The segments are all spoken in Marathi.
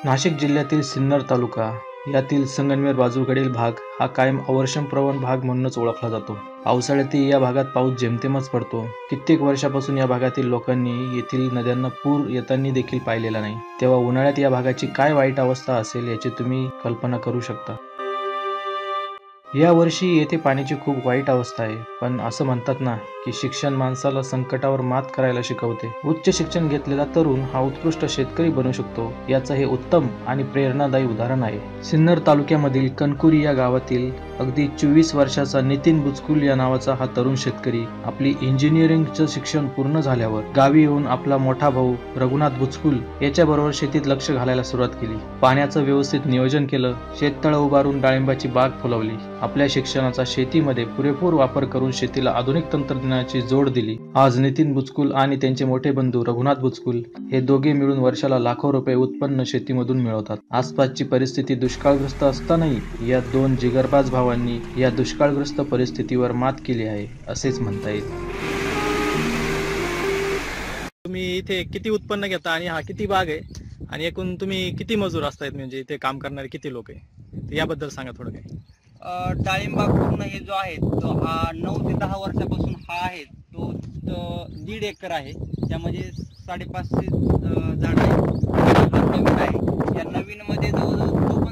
नाशिक जिल्ह्यातील सिन्नर तालुका यातील संगमनेर बाजूकडील भाग हा कायम अवर्षणप्रवण भाग म्हणूनच ओळखला जातो. पावसाळ्यातही या भागात पाऊस जेमतेमच पडतो. कित्येक वर्षापासून या भागातील लोकांनी येथील नद्यांना पूर येताना देखील पाहिलेला नाही. तेव्हा उन्हाळ्यात या भागाची काय वाईट अवस्था असेल याची तुम्ही कल्पना करू शकता. या वर्षी येथे पाण्याची खूप वाईट अवस्था आहे. पण असं म्हणतात ना की शिक्षण माणसाला संकटावर मात करायला शिकवते. उच्च शिक्षण घेतलेला तरुण हा उत्कृष्ट शेतकरी बनू शकतो याचं हे उत्तम आणि प्रेरणादायी उदाहरण आहे. सिन्नर तालुक्यामधील कणकुरी या गावातील अगदी 24 वर्षाचा नितीन बुचकुल या नावाचा हा तरुण शेतकरी आपली इंजिनिअरिंगचं शिक्षण पूर्ण झाल्यावर गावी येऊन आपला मोठा भाऊ रघुनाथ बुचकुल याच्याबरोबर शेतीत लक्ष घालायला सुरुवात केली. पाण्याचं व्यवस्थित नियोजन केलं, शेततळं उभारून डाळिंबाची बाग फुलवली. आपल्या शिक्षणाचा शेतीमध्ये पुरेपूर वापर करून शेतीला आधुनिक तंत्रज्ञानाची जोड दिली. आज नितीन बुचकुल आणि त्यांचे मोठे बंधू रघुनाथ बुचकुल हे दोघे मिळून वर्षाला लाखो रुपये उत्पन्न शेतीमधून मिळवतात. आसपासची परिस्थिती दुष्काळग्रस्त असतानाही या दोन जिगरबाज भावांनी या दुष्काळग्रस्त परिस्थितीवर मात केली आहे असेच म्हणता येईल. तुम्ही इथे किती उत्पन्न घेता आणि हा किती बाग आहे आणि एकूण तुम्ही किती मजूर असतायत, म्हणजे इथे काम करणारे किती लोक आहे याबद्दल सांगा थोडं काही. डाळिंबाग पूर्ण हे जो आहे तो हा 9 ते 10 वर्षापासून हा आहे तो 1.5 एकर आहे. त्यामध्ये 550 झाड आहे. नवीन आहे. या नवीन मध्ये जवळजवळ तो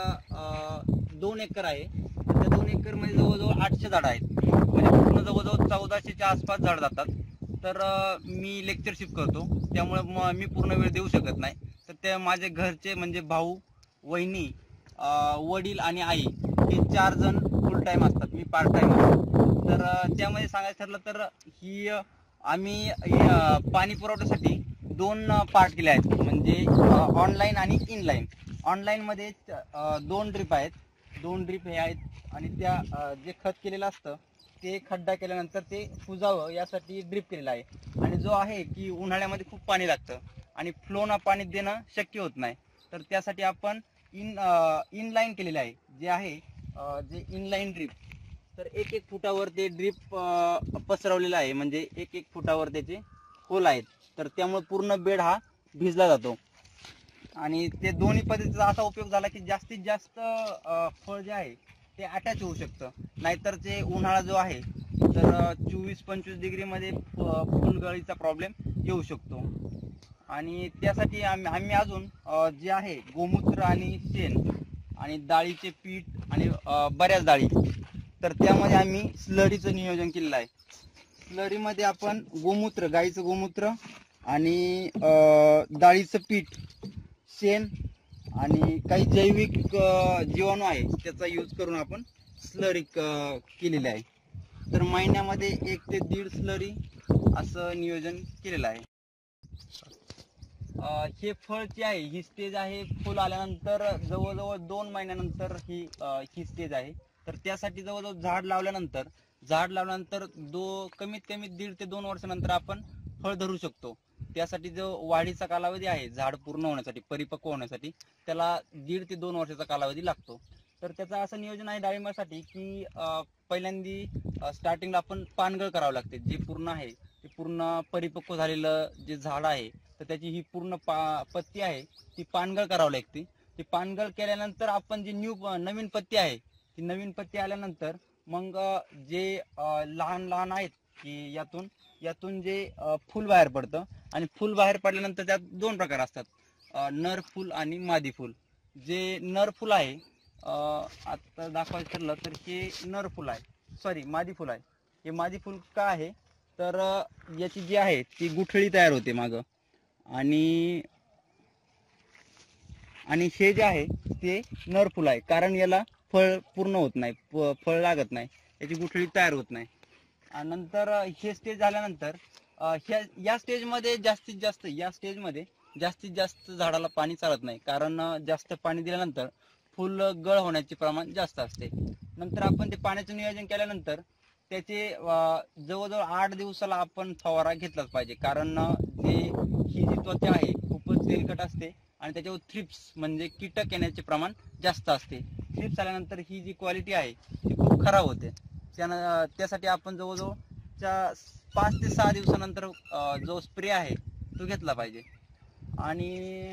पण 2 एकर आहे. त्या 2 एकर मध्ये जवळजवळ 800 झाड आहेत. म्हणजे पूर्ण जवळजवळ 1400च्या आसपास झाड जातात. तर मी लेक्चरशिप करतो, त्यामुळे मी पूर्ण वेळ देऊ शकत नाही. तर त्या माझे घरचे म्हणजे भाऊ, वहिनी, वडील आणि आई हे 4 जण फुल टाइम असतात, मी पार्ट टाइम असतो. तर त्यामध्ये सांगायचं ठरलं तर ही आम्ही पाणी पुरवठ्यासाठी 2 पार्ट केले आहेत, म्हणजे ऑनलाईन आणि इनलाईन. ऑनलाईनमध्ये 2 ड्रीप आहेत. 2 ड्रीप हे आहेत आणि त्या जे खत केलेलं असतं ते खड्डा केल्यानंतर ते कुजावं यासाठी ड्रीप केलेला आहे. आणि जो आहे की उन्हाळ्यामध्ये खूप पाणी लागतं आणि फ्लोना पाणी देणं शक्य होत नाही, तर त्यासाठी आपण इनलाईन केलेले आहे. जे आहे जे इनलाईन ड्रीप, तर 1-1 फुटावर ते ड्रीप पसरवलेला आहे, म्हणजे 1-1 फुटावर त्याचे होल आहेत. तर त्यामुळे पूर्ण बेड हा भिजला जातो. आणि ते दोन्ही पद्धतीचा असा उपयोग झाला की जास्तीत जास्त फळ जे आहे ते अटॅच होऊ शकतं. नाहीतर ते उन्हाळा जो आहे तर 24-25 डिग्रीमध्ये फुलगळीचा प्रॉब्लेम येऊ शकतो. आणि त्यासाठी आम्ही अजून जे आहे गोमूत्र आणि शेण आणि डाळीचे पीठ आणि बऱ्याच डाळी, तर त्यामध्ये आम्ही स्लरीचं नियोजन केलेलं आहे. स्लरीमध्ये आपण गोमूत्र, गाईचं गोमूत्र आणि डाळीचं पीठ, शेण आणि काही जैविक जीवाणू आहे त्याचा यूज करून आपण स्लरी केलेली आहे. तर महिन्यामध्ये 1 ते 1.5 स्लरी असं नियोजन केलेलं आहे. हे फळ जे आहे ही स्टेज आहे फुल आल्यानंतर जवळजवळ 2 महिन्यानंतर ही स्टेज आहे. तर त्यासाठी जवळजवळ झाड लावल्यानंतर कमीत कमी 1.5 ते 2 वर्षानंतर आपण फळ धरू शकतो. त्यासाठी जो वाढीचा कालावधी आहे झाड पूर्ण होण्यासाठी, परिपक्व होण्यासाठी, त्याला 1.5 ते 2 वर्षाचा कालावधी लागतो. तर त्याचं असं नियोजन आहे डाळिंबासाठी की पहिल्यांदा स्टार्टिंगला आपण पानगळ करावं लागते. जे पूर्ण आहे ते पूर्ण परिपक्व झालेलं जे झाड आहे तर त्याची ही पूर्ण पत्ती आहे ती पानगळ करावी लागते. ती पानगळ केल्यानंतर आपण जी नवीन पत्ती आहे ती नवीन पत्ती आल्यानंतर मग जे लहान लहान आहेत की यातून जे फुल बाहेर पडतं. आणि फुल बाहेर पडल्यानंतर त्यात 2 प्रकार असतात, नर फुल आणि मादी फुल. जे नर फुल आहे आता दाखवायचं ठरलं तर हे नर फुल आहे, सॉरी मादी फुल आहे. हे मादी फुल का आहे तर याची जी आहे ती गुठळी तयार होते मागं. आणि हे जे आहे ते नर फुल आहे, कारण याला फळ पूर्ण होत नाही, फळ लागत नाही, याची गुठळी तयार होत नाही. आणि नंतर हे स्टेज झाल्यानंतर या स्टेजमध्ये जास्तीत जास्त झाडाला पाणी चालत नाही, कारण जास्त पाणी दिल्यानंतर फुल गळ होण्याचे प्रमाण जास्त असते. नंतर आपण ते पाण्याचं नियोजन केल्यानंतर त्याचे जवळजवळ 8 दिवसाला आपण फवारा घेतलाच पाहिजे, कारण ही जी त्वचा आहे खूपच तेलकट असते आणि त्याच्यावर थ्रिप्स म्हणजे कीटक येण्याचे प्रमाण जास्त असते. थ्रिप्स आल्यानंतर ही जी क्वालिटी आहे ती खूप खराब होते. त्यासाठी आपण जवळजवळ 5 ते 6 दिवसानंतर जो स्प्रे आहे तो घेतला पाहिजे. आणि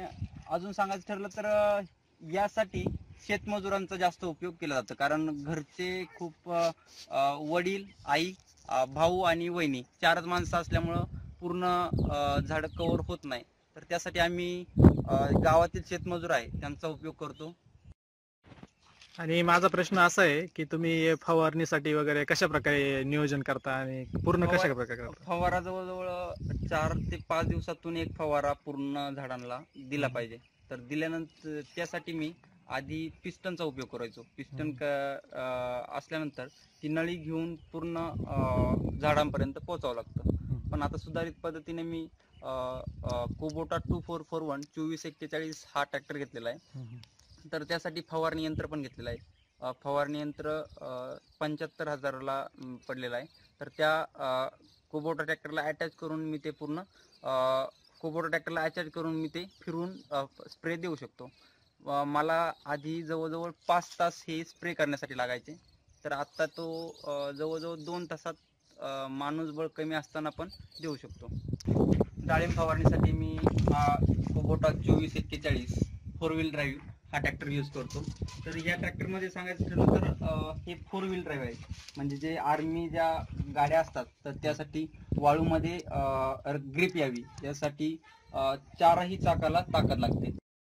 अजून सांगायचं ठरलं तर यासाठी शेतमजुरांचा जास्त उपयोग केला जातो, कारण घरचे खूप वडील, आई, भाऊ आणि वहिनी 4च माणसं असल्यामुळं पूर्ण झाड कव्हर होत नाही. तर त्यासाठी आम्ही गावातील शेतमजूर आहे त्यांचा उपयोग करतो. आणि माझा प्रश्न असा आहे की तुम्ही फवारणीसाठी वगैरे कशा प्रकारे नियोजन करता आणि पूर्ण कशा प्रकारे करता? फवारा जवळजवळ 4 ते 5 दिवसातून एक फवारा पूर्ण झाडांना दिला पाहिजे. तर दिल्यानंतर त्यासाठी मी आधी पिस्टनचा उपयोग करायचो. पिस्टन असल्यानंतर ती नळी घेऊन पूर्ण झाडांपर्यंत पोहोचावं लागतं. पण आता सुधारित पद्धतीने मी कुबोटा 2441 2441 हा ट्रॅक्टर घेतलेला आहे. तर त्यासाठी फवारणी यंत्र पण घेतलेलं आहे. फवारणी यंत्र 75,000ला पडलेलं आहे. तर त्या कुबोटा ट्रॅक्टरला अटॅच करून मी ते पूर्ण कुबोटा ट्रॅक्टरला अटॅच करून मी ते फिरून स्प्रे देऊ शकतो. मला आधी जवळजवळ 5 तास हे स्प्रे करण्यासाठी लागायचे. तर आत्ता तो जवळजवळ 2 तासात माणूसबळ कमी असताना पण देऊ शकतो. डाळिंब फवारणीसाठी मी हा कुबोटा 2441 4 व्हील ड्राईव्ह हा ट्रॅक्टर यूज करतो. तर या ट्रॅक्टरमध्ये सांगायचं ठरलं तर हे 4 व्हील ड्राईव्ह आहे. म्हणजे जे आर्मी ज्या गाड्या असतात तर त्यासाठी वाळूमध्ये ग्रिप यावी यासाठी 4ही चाकाला ताकद लागते.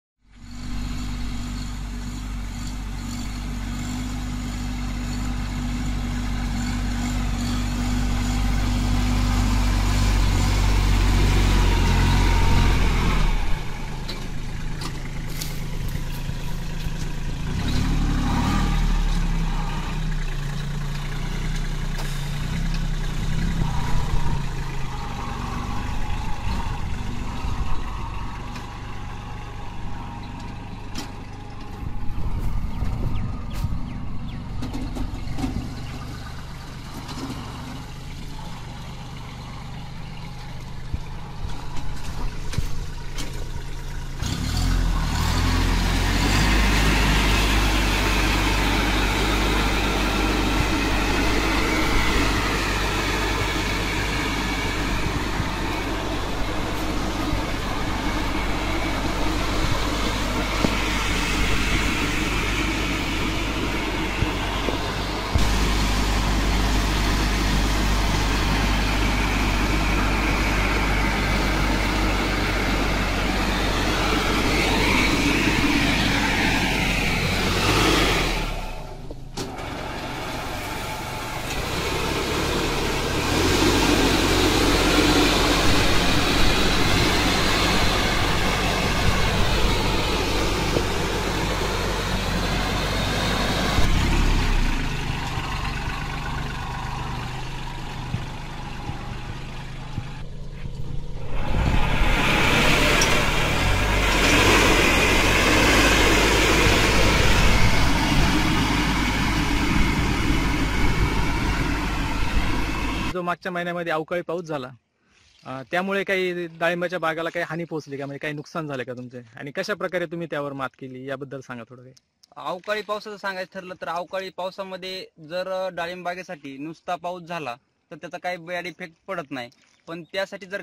जो मागच्या महिन्यामध्ये अवकाळी पाऊस झाला त्यामुळे काही डाळिंबाच्या बागाला काही हानी पोहोचली का, म्हणजे काही नुकसान झाले का तुमचे, आणि कशा प्रकारे तुम्ही त्यावर मात केली याबद्दल सांगा थोडं काही. अवकाळी पावसाचं सांगायचं ठरलं तर अवकाळी पावसामध्ये जर डाळिंब बागेसाठी नुसता पाऊस झाला तर त्याचा काही बॅड इफेक्ट पडत नाही. पण त्यासाठी जर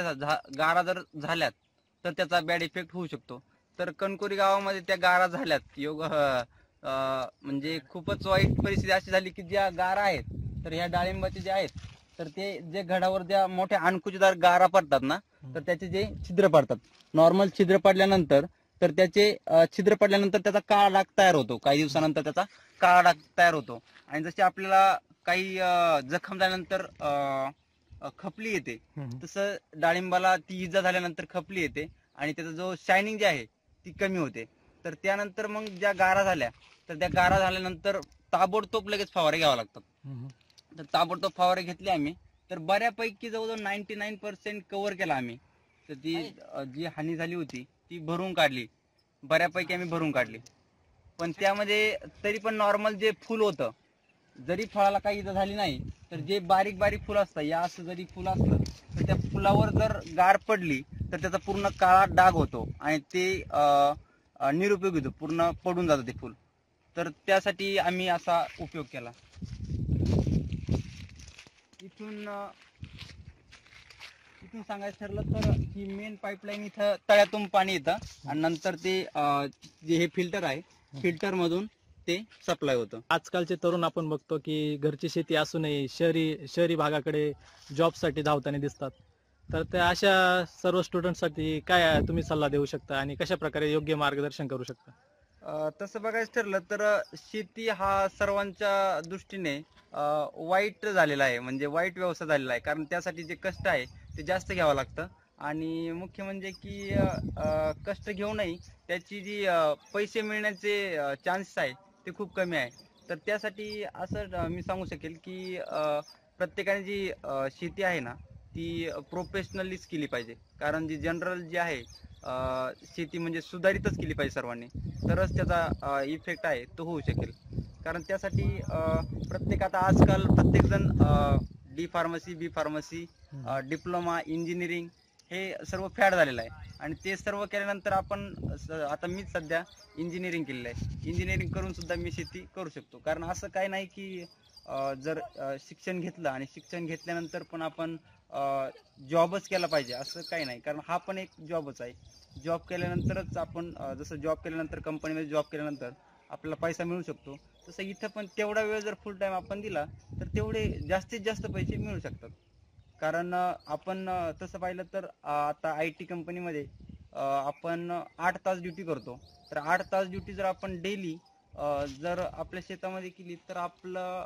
गारा जर झाल्यात तर त्याचा बॅड इफेक्ट होऊ शकतो. तर कणकोरी गावामध्ये त्या गारा झाल्यात म्हणजे खूपच वाईट परिस्थिती अशी झाली की ज्या गारा आहेत तर ह्या डाळिंबाचे जे आहेत तर ते जे घडावर ज्या मोठ्या अणकुचीदार गारा पडतात ना तर त्याचे जे छिद्र पडतात, नॉर्मल छिद्र पडल्यानंतर तर त्याचे छिद्र पडल्यानंतर त्याचा काळा डाग तयार होतो. काही दिवसानंतर त्याचा काळा डाग तयार होतो. आणि जसे आपल्याला काही जखम झाल्यानंतर खपली येते तसं डाळिंबाला ती इजा झाल्यानंतर खपली येते आणि त्याचा जो शायनिंग जे आहे ती कमी होते. तर त्यानंतर मग ज्या गारा झाल्या तर त्या गारा झाल्यानंतर ताबडतोब लगेच फवारे घ्यावे लागतात. तर ताबडतोब फवारे घेतले आम्ही तर बऱ्यापैकी जवळजवळ 99% कव्हर केला आम्ही. तर ती जी हानी झाली होती ती भरून काढली, बऱ्यापैकी आम्ही भरून काढली. पण त्यामध्ये तरी पण नॉर्मल जे फुल होतं, जरी फळाला काही इजा झाली नाही तर जे बारीक बारीक फुलं असतं या असं जरी फुल असलं तर त्या फुलावर जर गार पडली तर त्याचा पूर्ण काळा डाग होतो आणि ते निरुपयोगी होतं, पूर्ण पडून जातं ते फुल. तर त्यासाठी आम्ही असा उपयोग केला. पद्धतीतून सांगायचं ठरलं तर ही मेन पाईपलाईन इथं तळ्यातून पाणी येतं आणि नंतर ते जे हे फिल्टर आहे फिल्टर मधून ते सप्लाय होतं. आजकालचे तरुण आपण बघतो की घरची शेती असूनही शहरी भागाकडे जॉबसाठी धावताना दिसतात. तर त्या अशा सर्व स्टुडंटसाठी काय तुम्ही सल्ला देऊ शकता आणि कशा प्रकारे योग्य मार्गदर्शन करू शकता? तसं बघायचं ठरलं तर शेती हा सर्वांच्या दृष्टीने वाईट झालेला आहे, म्हणजे वाईट व्यवसाय झालेला आहे. कारण त्यासाठी जे कष्ट आहे ते जास्त घ्यावं लागतं आणि मुख्य म्हणजे की कष्ट घेऊनही त्याची जी पैसे मिळण्याचे चान्सेस आहे ते खूप कमी आहे. तर त्यासाठी असं मी सांगू शकेल की प्रत्येकाने जी शेती आहे ना ती प्रोफेशनलीच केली पाहिजे. कारण जी जनरल जी आहे शेती म्हणजे सुधारितच केली पाहिजे सर्वांनी, तरच त्याचा इफेक्ट आहे तो होऊ शकेल. कारण त्यासाठी आता आजकाल प्रत्येकजण D pharmacy, B pharmacy, diploma, engineering हे सर्व फॅड झालेलं आहे आणि ते सर्व केल्यानंतर आपण आता मीच सध्या इंजिनिअरिंग केलेलं आहे. इंजिनिअरिंग करून सुद्धा मी शेती करू शकतो. कारण असं काही नाही की जर शिक्षण घेतलं आणि शिक्षण घेतल्यानंतर पण आपण जॉबच केला पाहिजे असं काही नाही. कारण हा पण एक जॉबच आहे. जॉब केल्यानंतरच आपण जसं जॉब केल्यानंतर कंपनीमध्ये जॉब केल्यानंतर आपल्याला पैसा मिळू शकतो, तसं इथं पण तेवढा वेळ जर फुल टाइम आपण दिला तर तेवढे जास्तीत जास्त पैसे मिळू शकतात. कारण आपण तसं पाहिलं तर आता IT कंपनीमध्ये आपण 8 तास ड्युटी करतो. तर 8 तास ड्युटी जर आपण डेली जर आपल्या शेतामध्ये केली तर आपला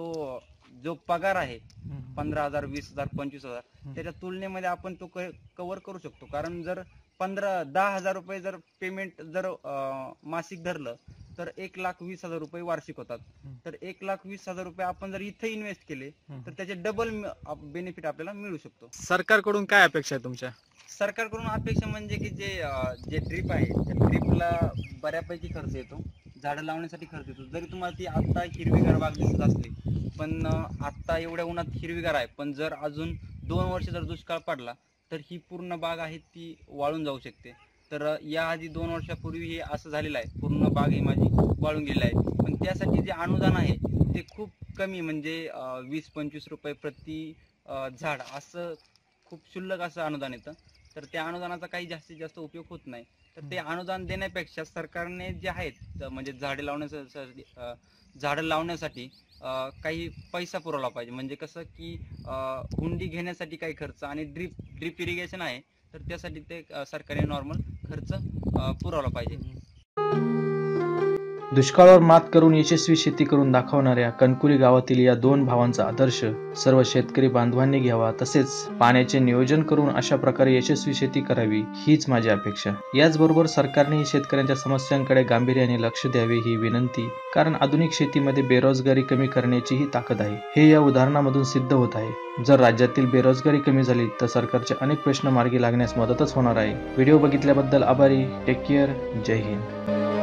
जो पगार आहे 15,000, 20,000, 25,000 त्याच्या तुलनेमध्ये आपण तो कव्हर करू शकतो. कारण जर 10,000 रुपये जर पेमेंट जर मासिक धरलं तर 1,20,000 रुपये वार्षिक होतात. तर 1,20,000 रुपये आपण जर इथे इन्व्हेस्ट केले तर त्याचे डबल बेनिफिट आपल्याला मिळू शकतो. सरकारकडून काय अपेक्षा आहे तुमच्या? सरकारकडून अपेक्षा म्हणजे की जे ड्रीप आहे त्या ड्रीपला बऱ्यापैकी खर्च येतो, झाडं लावण्यासाठी खर्च येतो. जरी तुम्हाला ती आता हिरवीगार बाग दिसत असली पण आता एवढ्या उन्हात हिरवीगार आहे, पण जर अजून 2 वर्ष जर दुष्काळ पडला तर ही पूर्ण बाग आहे ती वाळून जाऊ शकते. तर याआधी 2 वर्षापूर्वी हे असं झालेलं आहे, पूर्ण बाग ही माझी वाळून गेलेली आहे. पण त्यासाठी जे अनुदान आहे ते खूप कमी, म्हणजे 20-25 रुपये प्रति झाड असं खूप क्षुल्लक असं अनुदान येतं. तर त्या अनुदानाचा काही जास्तीत जास्त उपयोग होत नाही. तर ते अनुदान देण्यापेक्षा सरकारने जे आहेत म्हणजे झाडं लावण्यासाठी काही पैसा पुरवला पाहिजे. म्हणजे कसं की हुंडी घेण्यासाठी काही खर्च आणि ड्रीप इरिगेशन आहे तर त्यासाठी ते सरकारने नॉर्मल खर्च पुरवला पाहिजे. दुष्काळावर मात करून यशस्वी शेती करून दाखवणाऱ्या कणकुली गावातील या 2 भावांचा आदर्श सर्व शेतकरी बांधवांनी घ्यावा. तसेच पाण्याचे नियोजन करून अशा प्रकारे यशस्वी शेती करावी हीच माझी अपेक्षा. याचबरोबर सरकारने शेतकऱ्यांच्या समस्यांकडे गांभीर्याने लक्ष द्यावे ही विनंती. कारण आधुनिक शेतीमध्ये बेरोजगारी कमी करण्याचीही ताकद आहे, हे या उदाहरणामधून सिद्ध होत आहे. जर राज्यातील बेरोजगारी कमी झाली तर सरकारचे अनेक प्रश्न मार्गी लागण्यास मदतच होणार आहे. व्हिडिओ बघितल्याबद्दल आभारी. Take care. जय हिंद.